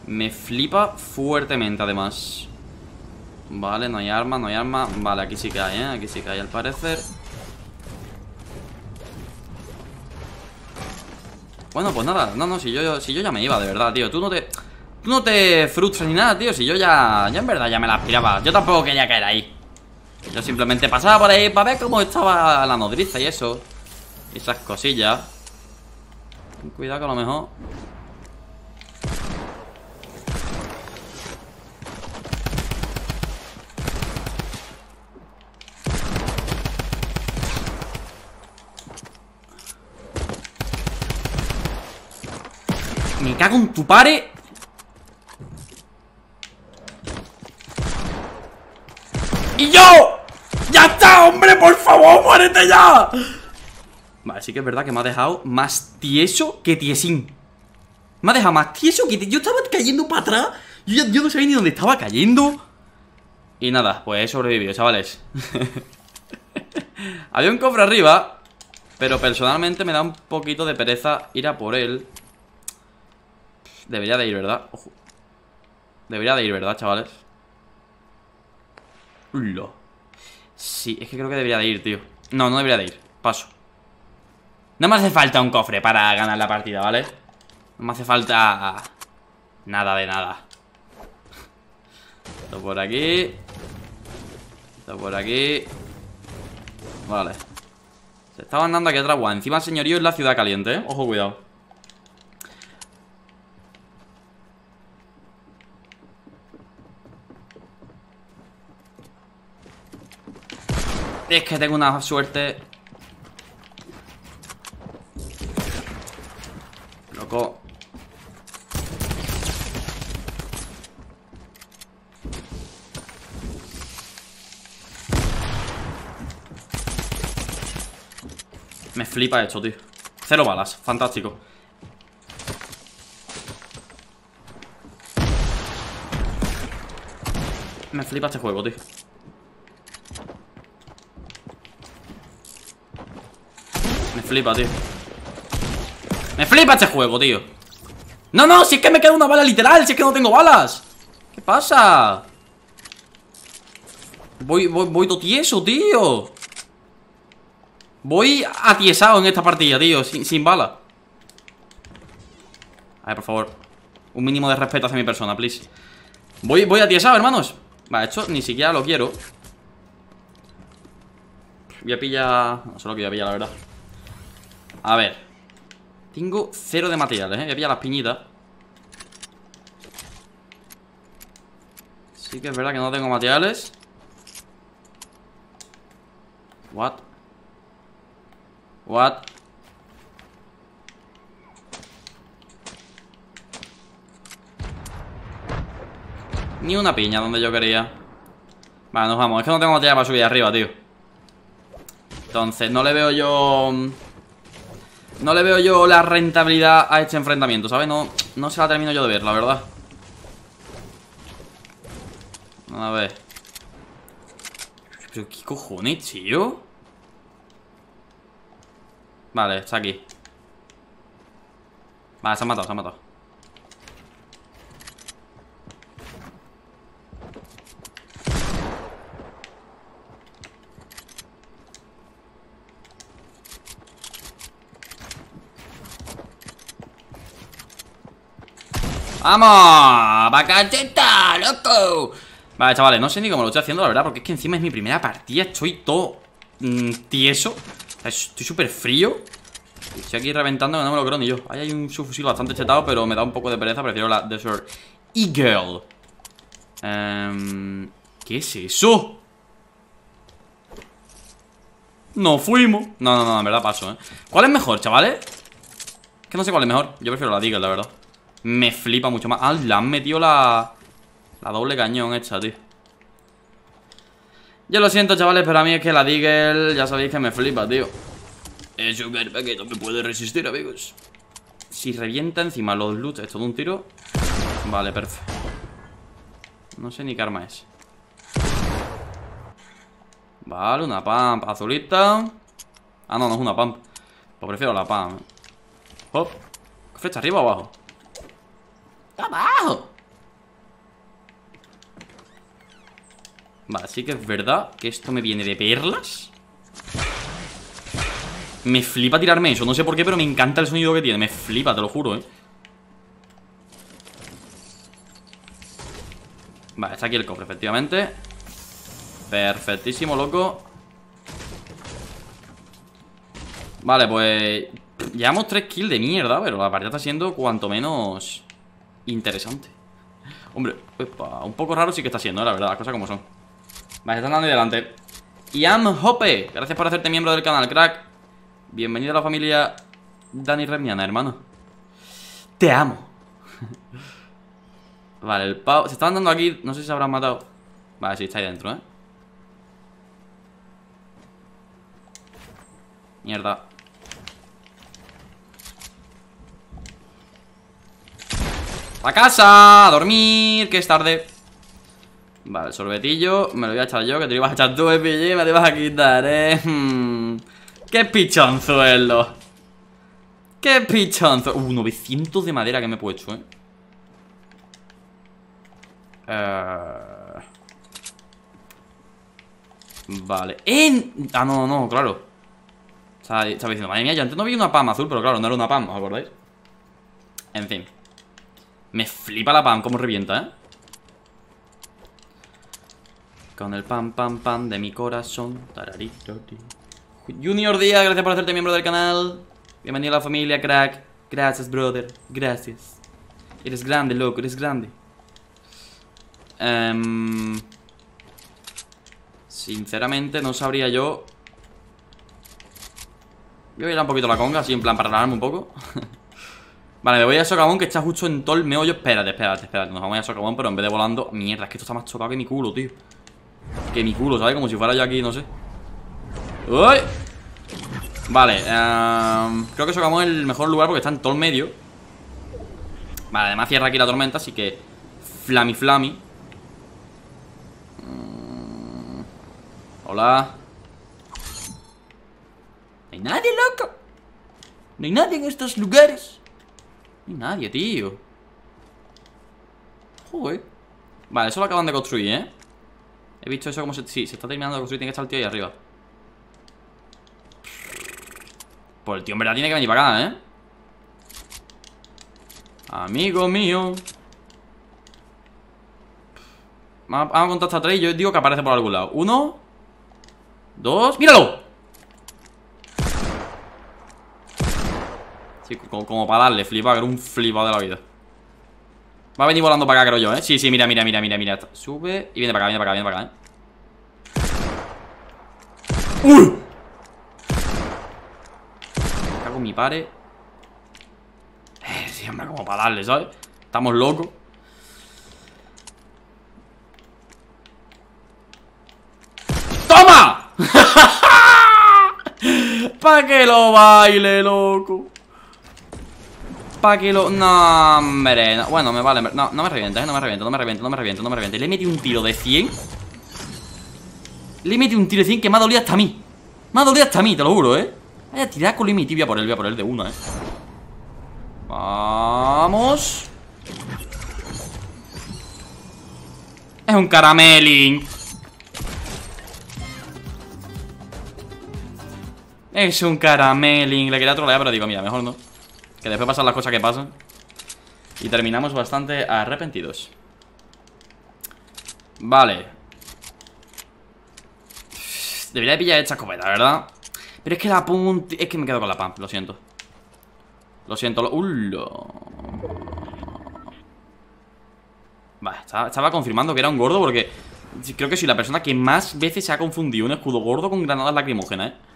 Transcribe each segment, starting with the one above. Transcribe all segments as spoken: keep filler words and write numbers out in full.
Me flipa fuertemente, además. Vale, no hay arma, no hay arma. Vale, aquí sí que hay, ¿eh? Aquí sí que hay, al parecer. Bueno, pues nada. No, no, si yo, si yo ya me iba, de verdad, tío. Tú no te... Tú no te frustras ni nada, tío. Si yo ya... Ya en verdad ya me la aspiraba. Yo tampoco quería caer ahí. Yo simplemente pasaba por ahí para ver cómo estaba la nodriza y eso. Y esas cosillas. Cuidado que a lo mejor... Me cago en tu pare. ¡Y yo! ¡Ya está, hombre! ¡Por favor, muérete ya! Vale, sí que es verdad que me ha dejado más tieso que tiesín. Me ha dejado más tieso que tiesín. Yo estaba cayendo para atrás. Yo, yo no sabía ni dónde estaba cayendo. Y nada, pues he sobrevivido, chavales. Había un cofre arriba, pero personalmente me da un poquito de pereza ir a por él. Debería de ir, ¿verdad? Ojo. Debería de ir, ¿verdad, chavales? Ulo. Sí, es que creo que debería de ir, tío. No, no debería de ir, paso. No me hace falta un cofre para ganar la partida, ¿vale? No me hace falta... Nada de nada. Esto por aquí. Esto por aquí. Vale. Se está mandando aquí atrás, guau. Encima el señorío es la ciudad caliente, ¿eh? Ojo, cuidado. Es que tengo una suerte. Loco. Me flipa esto, tío. Cero balas, fantástico. Me flipa este juego, tío. Me flipa, tío. Me flipa este juego, tío. No, no, si es que me queda una bala literal. Si es que no tengo balas. ¿Qué pasa? Voy, voy, voy todo tieso, tío. Voy atiesado en esta partida, tío. Sin, sin bala. A ver, por favor. Un mínimo de respeto hacia mi persona, please. Voy, voy atiesado, hermanos. Vale, esto ni siquiera lo quiero. Voy a pillar... No sé lo que voy a pillar, la verdad. A ver. Tengo cero de materiales, ¿eh? Voy a pillar las piñitas. Sí que es verdad que no tengo materiales. What? What? Ni una piña donde yo quería. Vale, nos vamos. Es que no tengo material para subir arriba, tío. Entonces, no le veo yo... No le veo yo la rentabilidad a este enfrentamiento, ¿sabes? No, no se la termino yo de ver, la verdad. A ver. ¿Pero qué cojones, tío? Vale, está aquí. Vale, se ha matado, se ha matado. ¡Vamos! ¡Bacacheta, loco! Vale, chavales, no sé ni cómo lo estoy haciendo, la verdad. Porque es que encima es mi primera partida. Estoy todo mmm, tieso. Estoy súper frío. Estoy aquí reventando que no me lo creo ni yo. Ahí hay un subfusil bastante chetado, pero me da un poco de pereza. Prefiero la Desert Eagle. um, ¿Qué es eso? No fuimos. No, no, no, en verdad paso, ¿eh? ¿Cuál es mejor, chavales? Es que no sé cuál es mejor. Yo prefiero la Deagle, la verdad. Me flipa mucho más. Ah, le han metido la... La doble cañón esta, tío. Yo lo siento, chavales, pero a mí es que la Deagle, ya sabéis que me flipa, tío. Es un arma que no me puede resistir, amigos. Si revienta encima los loot, esto de un tiro. Vale, perfecto. No sé ni qué arma es. Vale, una pump azulita. Ah, no, no es una pump. Pues prefiero la pump. Hop. ¿Flecha arriba o abajo? ¡Abajo! Vale, sí que es verdad que esto me viene de perlas. Me flipa tirarme eso, no sé por qué, pero me encanta el sonido que tiene. Me flipa, te lo juro, eh. Vale, está aquí el cofre, efectivamente. Perfectísimo, loco. Vale, pues llevamos tres kills de mierda, pero la partida está siendo cuanto menos interesante. Hombre, epa, un poco raro sí que está siendo, ¿eh? La verdad, las cosas como son. Vale, se están dando ahí delante. Ian Hope, gracias por hacerte miembro del canal, crack. Bienvenido a la familia Dani Remiana, hermano. Te amo. Vale, el pavo. Se estaban dando aquí, no sé si se habrán matado. Vale, sí, está ahí dentro, ¿eh? Mierda. ¡A casa! ¡A dormir! Que es tarde. Vale, el sorbetillo me lo voy a echar yo, que te lo ibas a echar tú, eh, pille, me te vas a quitar, eh. Hmm. ¡Qué pichonzuelo! ¡Qué pichonzuelo! Uh, novecientos de madera que me he puesto, eh. Uh... Vale. ¡Eh! Ah, no, no, claro. Estaba, estaba diciendo, madre mía, yo antes no vi una pam azul, pero claro, no era una pam, ¿os acordáis? En fin. Me flipa la pam, como revienta, ¿eh? Con el pam, pam, pam de mi corazón. Tararirori. Junior Díaz, gracias por hacerte miembro del canal. Bienvenido a la familia, crack. Gracias, brother. Gracias. Eres grande, loco, eres grande. um, Sinceramente, no sabría yo. Voy a ir a un poquito la conga, así en plan para relajarme un poco. Vale, me voy a Socavón, que está justo en todo el meollo. Espérate, espérate, espérate. Nos vamos a Socavón, pero en vez de volando. Mierda, es que esto está más chocado que mi culo, tío. Que mi culo, ¿sabes? Como si fuera yo aquí, no sé. ¡Uy! Vale, um, creo que Socavón es el mejor lugar porque está en todo el medio. Vale, además cierra aquí la tormenta, así que Flami Flami. mm, Hola. No hay nadie, loco. No hay nadie en estos lugares. No hay nadie, tío. Joder. Vale, eso lo acaban de construir, ¿eh? He visto eso como se... Sí, se está terminando de construir. Tiene que estar el tío ahí arriba. Pues el tío en verdad tiene que venir para acá, ¿eh? Amigo mío. Vamos a contar hasta tres y yo digo que aparece por algún lado. Uno. Dos. ¡Míralo! Sí, como, como para darle, flipa, que era un flipado de la vida. Va a venir volando para acá, creo yo, ¿eh? Sí, sí, mira, mira, mira, mira, mira. Sube y viene para acá, viene para acá, viene para acá, ¿eh? ¡Uy! Me cago en mi pare. Eh, sí, hombre, como para darle, ¿sabes? Estamos locos. ¡Toma! Pa' que lo baile, loco. Pa' que lo... No, hombre, no. Bueno, me vale. No, no me revienta, ¿eh? No me revienta, no me revienta, no me revienta, no me revienta. Le he metido un tiro de cien. Le he metido un tiro de cien que me ha dolido hasta a mí. Me ha dolido hasta a mí, te lo juro, ¿eh? Vaya tirar con mi tibia por él, voy a por él de una, ¿eh? Vamos. Es un caramelín. Es un caramelín. Le quería trolear, pero digo, mira, mejor no. Que después pasan las cosas que pasan. Y terminamos bastante arrepentidos. Vale. Debería pillar esta escopeta, ¿verdad? Pero es que la punta... Es que me quedo con la pump, lo siento. Lo siento, lo... ¡Ulo! Vale, estaba, estaba confirmando que era un gordo porque... Creo que soy la persona que más veces se ha confundido un escudo gordo con granadas lacrimógenas, ¿eh?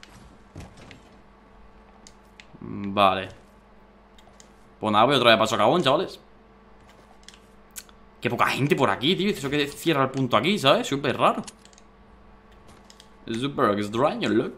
Vale. Pues nada, voy otra vez para Socavón, chavales. Qué poca gente por aquí, tío. Eso que cierra el punto aquí, ¿sabes? Súper raro. Súper extraño, look.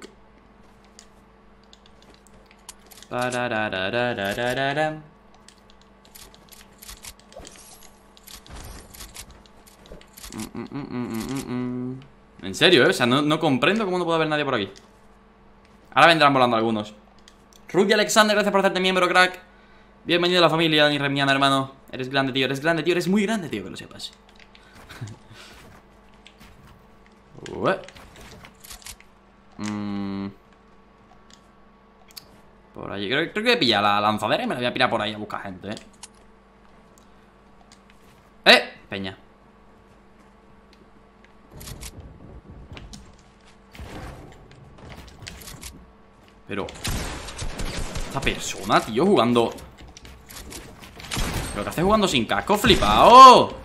En serio, ¿eh? O sea, no, no comprendo cómo no puede haber nadie por aquí. Ahora vendrán volando algunos. Rudy Alexander, gracias por hacerte miembro, crack. Bienvenido a la familia, Dani Remiana, hermano. Eres grande, tío, eres grande, tío, eres muy grande, tío, que lo sepas. Ué. Mm. Por allí. Creo, creo que voy a pillar la lanzadera y me la voy a pirar por ahí a buscar gente, eh. ¡Eh! Peña. Pero esta persona, tío, jugando. ¿Pero qué hace jugando sin casco, flipao?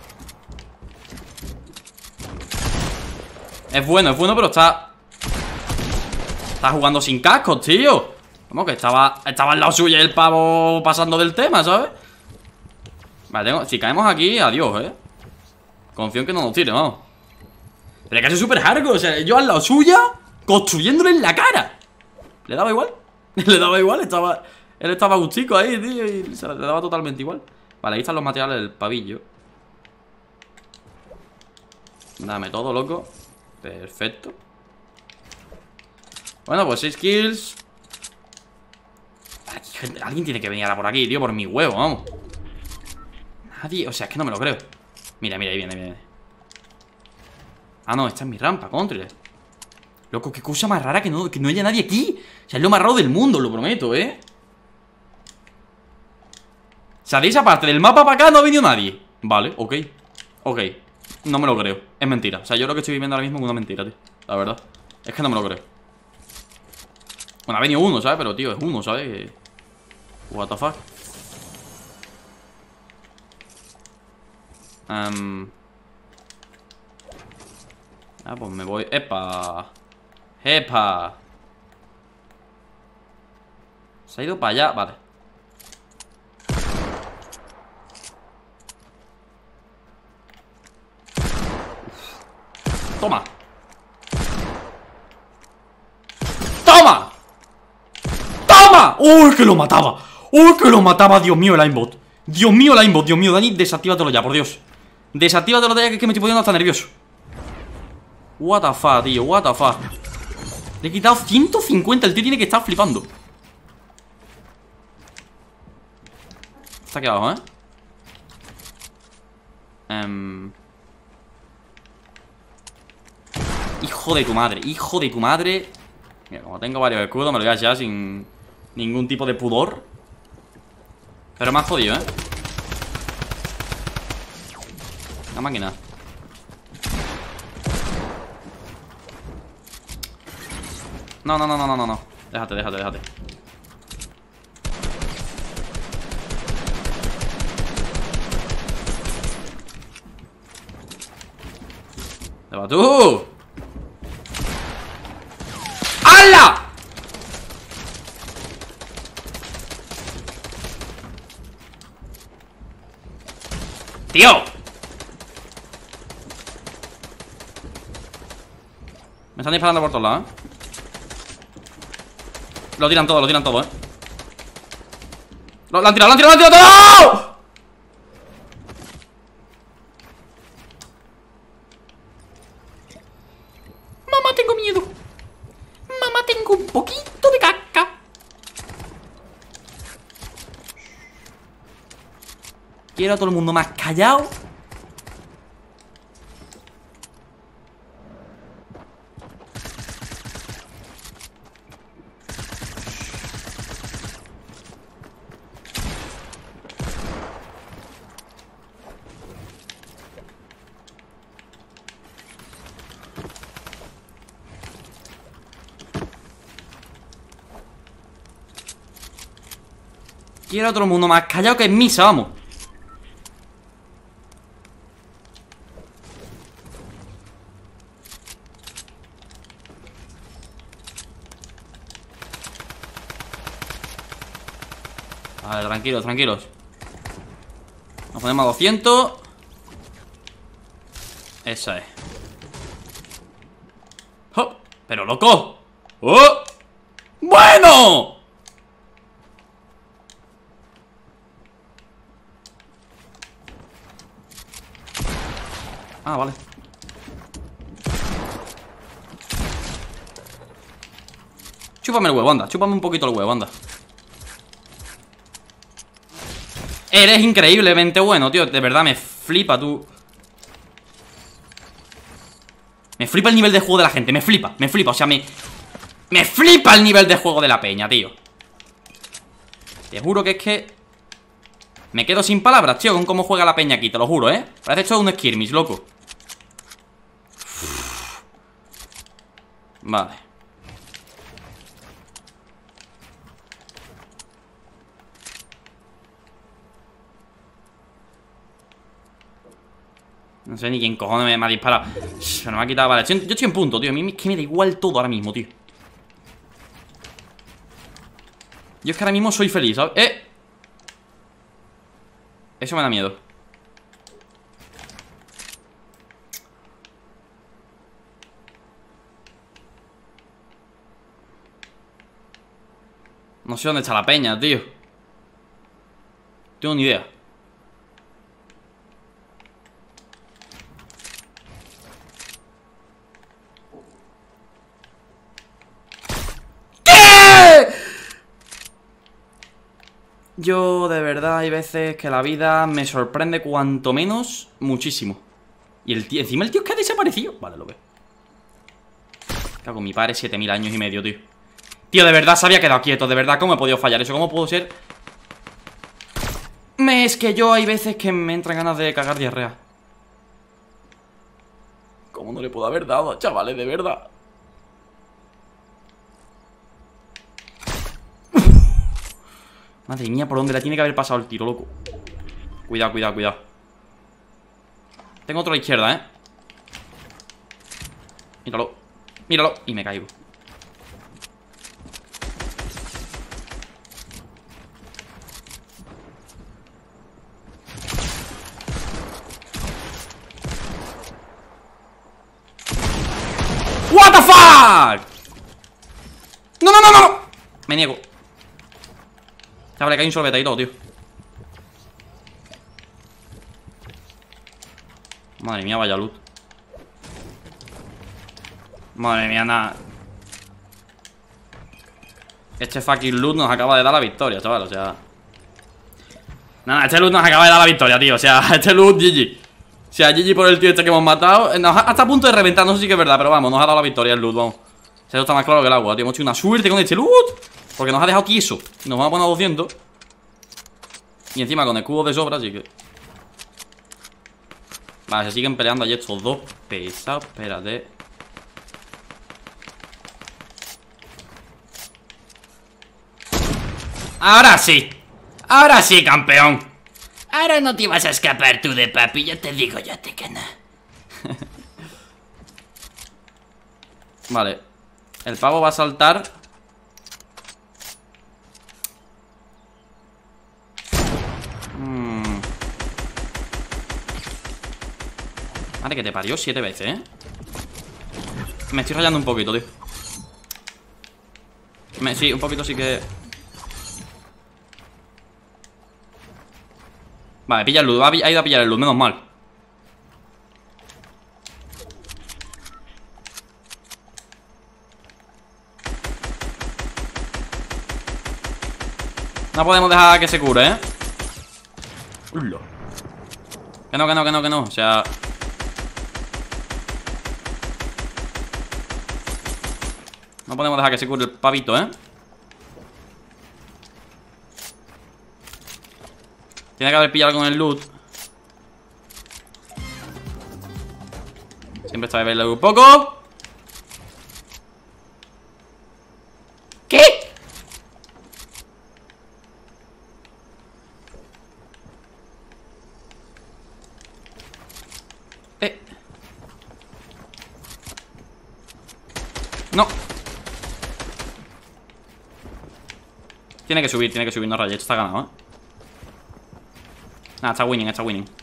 Es bueno, es bueno, pero está Está jugando sin cascos, tío. Como que estaba Estaba al lado suyo el pavo pasando del tema, ¿sabes? Vale, tengo, si caemos aquí, adiós, eh. Confío en que no nos tire, vamos. Pero es que es súper hardcore, o sea, yo al lado suya construyéndole en la cara. ¿Le daba igual? Le daba igual, estaba él estaba gustico ahí, tío, y se le daba totalmente igual. Vale, ahí están los materiales del pavillo. Dame todo, loco. Perfecto. Bueno, pues seis kills. Aquí, gente, alguien tiene que venir ahora por aquí, tío, por mi huevo, vamos. Nadie, o sea, es que no me lo creo. Mira, mira, ahí viene, viene. Ah, no, esta es mi rampa, contra. Loco, qué cosa más rara que no, que no haya nadie aquí. O sea, es lo más raro del mundo, lo prometo, ¿eh? O sea, de esa parte del mapa para acá no ha venido nadie. Vale, ok. Ok, no me lo creo, es mentira. O sea, yo lo que estoy viviendo ahora mismo es una mentira, tío. La verdad, es que no me lo creo. Bueno, ha venido uno, ¿sabes? Pero, tío, es uno, ¿sabes? What the fuck. um... Ah, pues me voy. ¡Epa! ¡Epa! Se ha ido para allá, vale. Toma. ¡Toma! ¡Toma! ¡Uy, que lo mataba! ¡Uy, que lo mataba! Dios mío, el aimbot. Dios mío, el aimbot. Dios mío, Dani, desactívatelo ya, por Dios. Desactívatelo ya, que es que me estoy poniendo hasta nervioso. What the fuck, tío, what the fuck. Le he quitado ciento cincuenta. El tío tiene que estar flipando. Está aquí abajo, eh um... Hijo de tu madre, hijo de tu madre. Mira, como tengo varios escudos, me lo voy a echar sin ningún tipo de pudor. Pero me has jodido, eh. La máquina. No, no, no, no, no, no. Déjate, déjate, déjate. ¡Te va tú! ¡Hala! ¡Tío! Me están disparando por todos lados, ¿eh? Lo tiran todo, lo tiran todo, ¿eh? Lo, lo han tirado, lo han tirado, lo han tirado todo. Mamá, tengo miedo. Mamá, tengo un poquito de caca. Quiero a todo el mundo más callado. Quiero a todo el mundo más callado, que es misa, vamos. Vale, tranquilos, tranquilos. Nos ponemos a doscientos. Esa es. ¡Oh! ¡Pero loco! ¡Oh! ¡Bueno! Ah, vale. Chúpame el huevo, anda. Chúpame un poquito el huevo, anda. Eres increíblemente bueno, tío. De verdad, me flipa tú. Me flipa el nivel de juego de la gente, me flipa, me flipa, o sea, me... Me flipa el nivel de juego de la peña, tío. Te juro que es que... Me quedo sin palabras, tío, con cómo juega la peña aquí, te lo juro, ¿eh? Parece hecho un skirmish, loco. Vale. No sé ni quién cojones me ha disparado. Pero me ha quitado, vale. Yo estoy en punto, tío. A mí es que me da igual todo ahora mismo, tío. Yo es que ahora mismo soy feliz, ¿sabes? ¡Eh! Eso me da miedo. No sé dónde está la peña, tío. No tengo ni idea. Yo, de verdad, hay veces que la vida me sorprende cuanto menos muchísimo. Y el tío, encima el tío es que ha desaparecido. Vale, lo veo. Cago en mi padre, siete mil años y medio, tío. Tío, de verdad se había quedado quieto. De verdad, ¿cómo he podido fallar eso? ¿Cómo puedo ser? Me, es que yo hay veces que me entran ganas de cagar diarrea. ¿Cómo no le puedo haber dado, chavales? De verdad. Madre mía, por dónde la tiene que haber pasado el tiro, loco. Cuidado, cuidado, cuidado. Tengo otro a la izquierda, ¿eh? Míralo, míralo. Y me caigo. What the fuck. No, no, no, no. Me niego. Vale, que hay un sorbete y todo, tío. Madre mía, vaya loot. Madre mía, nada. Este fucking loot nos acaba de dar la victoria, chaval, o sea. Nada, este loot nos acaba de dar la victoria, tío. O sea, este loot, G G. O sea, G G por el tío este que hemos matado. Nos ha, hasta a punto de reventar, no sé si que es verdad, pero vamos, nos ha dado la victoria el loot, vamos. O sea, esto está más claro que el agua, tío. Hemos hecho una suerte con este loot. Porque nos ha dejado tieso. Nos vamos a poner a doscientos. Y encima con escudos de sobra, así que... Vale, se siguen peleando allí estos dos pesados. Espérate. Ahora sí. Ahora sí, campeón. Ahora no te vas a escapar tú de papi. Yo te digo, yo te que no. Vale. El pavo va a saltar. Madre que te parió siete veces, ¿eh? Me estoy rayando un poquito, tío. Me, sí, un poquito sí que... Vale, pilla el loot. Ha ido a pillar el loot, menos mal. No podemos dejar que se cure, ¿eh? Ulo. Que no, que no, que no, que no. O sea... No podemos dejar que se cure el pavito, ¿eh? Tiene que haber pillado con el loot. Siempre está de verlo un poco. ¿Qué? Eh. No. Tiene que subir, tiene que subir, no rayes, está ganado, ¿eh? Nada, está winning, está winning.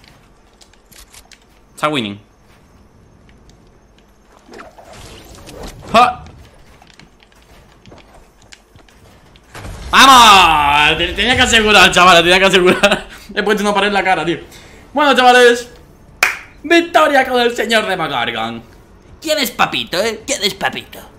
Está winning. ¡Ja! ¡Vamos! Tenía que asegurar, chavales, tenía que asegurar. He puesto una pared en la cara, tío. Bueno, chavales, victoria con el señor de Demogorgon. ¿Quién es papito, eh? ¿Quién es papito?